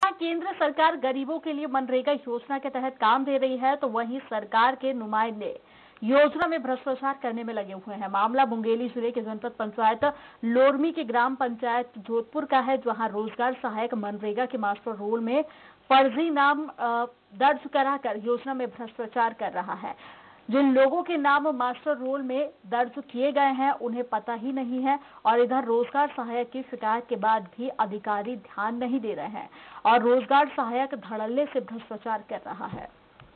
केंद्र सरकार गरीबों के लिए मनरेगा योजना के तहत काम दे रही है, तो वहीं सरकार के नुमाइंदे योजना में भ्रष्टाचार करने में लगे हुए हैं। मामला मुंगेली जिले के जनपद पंचायत लोरमी के ग्राम पंचायत जोधपुर का है, जहां रोजगार सहायक मनरेगा के मास्टर रोल में फर्जी नाम दर्ज कराकर योजना में भ्रष्टाचार कर रहा है। जिन लोगों के नाम मास्टर रोल में दर्ज किए गए हैं उन्हें पता ही नहीं है, और इधर रोजगार सहायक की शिकायत के बाद भी अधिकारी ध्यान नहीं दे रहे हैं और रोजगार सहायक धड़ल्ले से भ्रष्टाचार कर रहा है।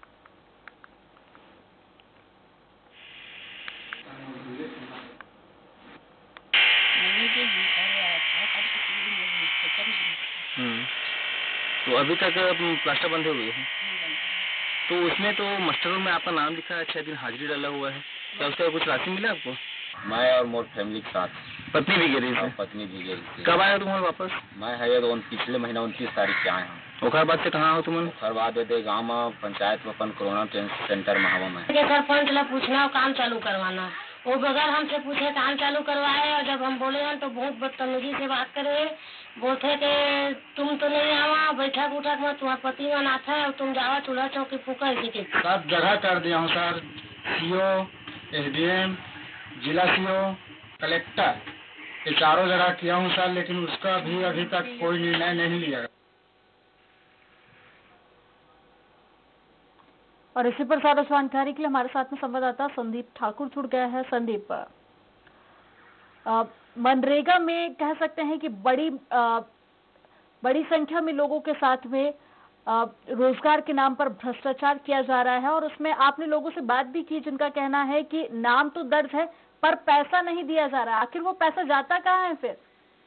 तो अभी तक प्लास्टर बंधे हुए हैं, तो उसमें तो मास्टर रोल में आपका नाम लिखा है, 6 दिन हाजिरी डाला हुआ है, क्या उसका कुछ राशि मिला आपको? मैं और मोर फैमिली के साथ। पत्नी भी गिरी है? पत्नी भी गिरी। कब आए तुम्हारे वापस? मैं है तो पिछले महीना 29 तारीख के आए हैं। ओखर बाद से कहाँ हो तुम? ओखर बाद गाँव में पंचायत में अपन कोरोना सेंटर में हवा में सरपंच ला पूछना और काम चालू करवाना, वो बगैर हमसे पूछे काम चालू करवाए, और जब हम बोले हैं तो बहुत बदतमीजी से बात करे, बोलते कि तुम तो नहीं आवा, बैठक उठक में तुम्हारा पति अनाथ है और तुम जावा चूल्हा चौकी फूका इसी के। सब जगह कर दिया हूँ सर, सीओ, एसडीएम, जिला सीओ, कलेक्टर, ये चारों जगह किया हूँ सर, लेकिन उसका भी अभी तक कोई निर्णय नहीं लिया। और इसी पर ज्यादा जानकारी के लिए हमारे साथ में संवाददाता संदीप ठाकुर जुड़ गया है। संदीप, मनरेगा में कह सकते हैं कि बड़ी संख्या में लोगों के साथ में रोजगार के नाम पर भ्रष्टाचार किया जा रहा है, और उसमें आपने लोगों से बात भी की जिनका कहना है कि नाम तो दर्ज है पर पैसा नहीं दिया जा रहा। आखिर वो पैसा जाता कहाँ है? फिर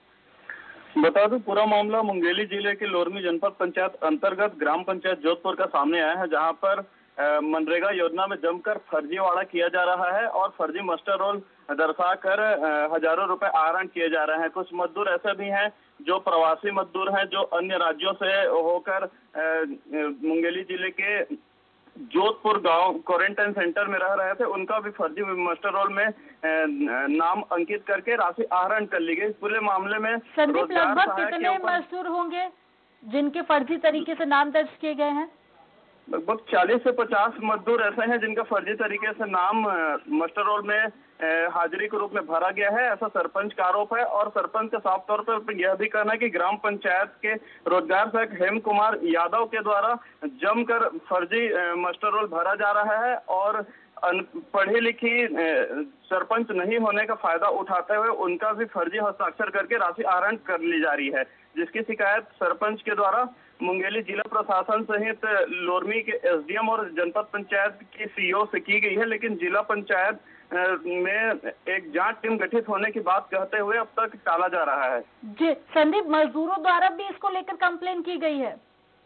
बता दूं, पूरा मामला मुंगेली जिले के लोरमी जनपद पंचायत अंतर्गत ग्राम पंचायत जोधपुर का सामने आया है, जहां पर मनरेगा योजना में जमकर फर्जीवाड़ा किया जा रहा है और फर्जी मास्टर रोल दर्शाकर हजारों रुपए आहरण किए जा रहे हैं। कुछ मजदूर ऐसे भी हैं जो प्रवासी मजदूर हैं, जो अन्य राज्यों से होकर मुंगेली जिले के जोधपुर गांव क्वारंटाइन सेंटर में रह रहे थे, उनका भी फर्जी मास्टर रोल में नाम अंकित करके राशि आहरण कर ली गई। पूरे मामले में संदीप, लगभग कितने मजदूर होंगे जिनके फर्जी तरीके से नाम दर्ज किए गए हैं? लगभग 40 से 50 मजदूर ऐसे हैं जिनका फर्जी तरीके से नाम मास्टर रोल में हाजिरी के रूप में भरा गया है, ऐसा सरपंच का आरोप है। और सरपंच का साफ तौर पर यह भी कहना है कि ग्राम पंचायत के रोजगार सहायक हेम कुमार यादव के द्वारा जमकर फर्जी मास्टर रोल भरा जा रहा है, और पढ़ी लिखी सरपंच नहीं होने का फायदा उठाते हुए उनका भी फर्जी हस्ताक्षर करके राशि आहरण कर ली जा रही है, जिसकी शिकायत सरपंच के द्वारा मुंगेली जिला प्रशासन सहित लोरमी के एसडीएम और जनपद पंचायत की सीईओ से की गई है। लेकिन जिला पंचायत में एक जांच टीम गठित होने की बात कहते हुए अब तक टाला जा रहा है। जी संदीप, मजदूरों द्वारा भी इसको लेकर कंप्लेन की गई है?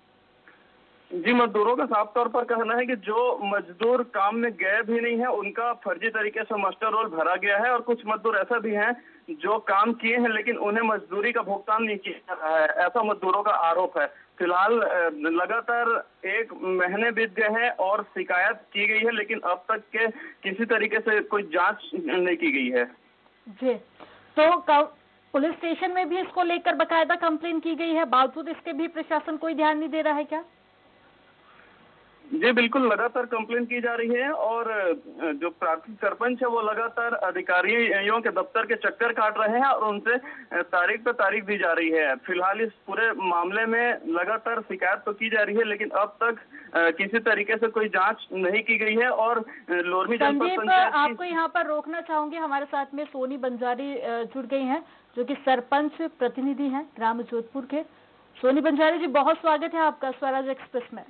जी, मजदूरों का साफ तौर पर कहना है कि जो मजदूर काम में गए भी नहीं है उनका फर्जी तरीके से मास्टर रोल भरा गया है, और कुछ मजदूर ऐसा भी हैं जो काम किए हैं लेकिन उन्हें मजदूरी का भुगतान नहीं किया जा रहा है, ऐसा मजदूरों का आरोप है। फिलहाल लगातार 1 महीने बीत गए हैं और शिकायत की गई है, लेकिन अब तक के किसी तरीके से कोई जांच नहीं की गई है। जी, तो पुलिस स्टेशन में भी इसको लेकर बकायदा कंप्लेन की गई है, बावजूद इसके भी प्रशासन कोई ध्यान नहीं दे रहा है क्या? जी बिल्कुल, लगातार कंप्लेन की जा रही है, और जो प्राथमिक सरपंच है वो लगातार अधिकारियों के दफ्तर के चक्कर काट रहे हैं और उनसे तारीख पे तारीख दी जा रही है। फिलहाल इस पूरे मामले में लगातार शिकायत तो की जा रही है, लेकिन अब तक किसी तरीके से कोई जांच नहीं की गई है। और लोरमी जनपद पंचायत आपको यहाँ पर रोकना चाहूंगी, हमारे साथ में सोनी बंजारी जुड़ गई है जो कि सरपंच प्रतिनिधि है ग्राम जोधपुर के। सोनी बंजारी जी, बहुत स्वागत है आपका स्वराज एक्सप्रेस में।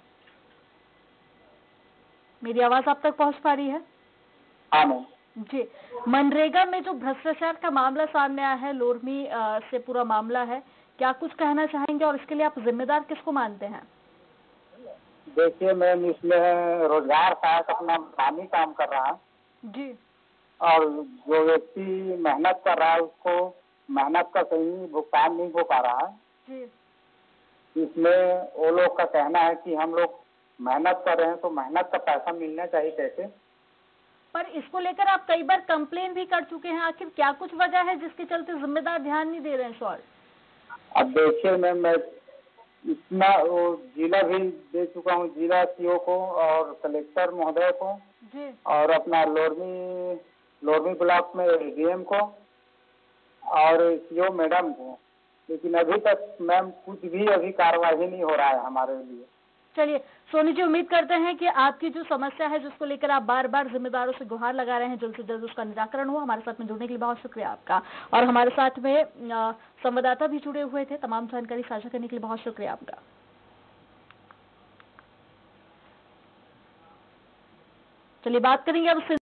मेरी आवाज आप तक पहुंच पा रही है? हाँ जी, मनरेगा में जो भ्रष्टाचार का मामला सामने आया है, लोरमी से पूरा मामला है, क्या कुछ कहना चाहेंगे और इसके लिए आप जिम्मेदार किसको मानते हैं? देखिए मैम, इसमें रोजगार सहायक अपना नामी काम कर रहा है जी, और जो व्यक्ति मेहनत कर रहा है उसको मेहनत का सही भुगतान नहीं हो पा रहा है जी। इसमें वो लोग का कहना है कि हम लोग मेहनत कर रहे हैं तो मेहनत का पैसा मिलना चाहिए कैसे। पर इसको लेकर आप कई बार कंप्लेन भी कर चुके हैं, आखिर क्या कुछ वजह है जिसके चलते जिम्मेदार ध्यान नहीं दे रहे हैं? सॉरी, अब देखिए मैम, मैं इतना वो जिला भी दे चुका हूँ, जिला सीओ को और कलेक्टर महोदय को जी। और अपना लोरमी ब्लॉक में एसडीएम को और सीओ मैडम को, लेकिन अभी तक मैम कुछ भी अभी कार्रवाई नहीं हो रहा है हमारे लिए। चलिए सोनी जी, उम्मीद करते हैं कि आपकी जो समस्या है जिसको लेकर आप बार बार जिम्मेदारों से गुहार लगा रहे हैं, जल्द से जल्द उसका निराकरण हो। हमारे साथ में जुड़ने के लिए बहुत शुक्रिया आपका, और हमारे साथ में संवाददाता भी जुड़े हुए थे। तमाम जानकारी साझा करने के लिए बहुत शुक्रिया आपका। चलिए बात करेंगे अब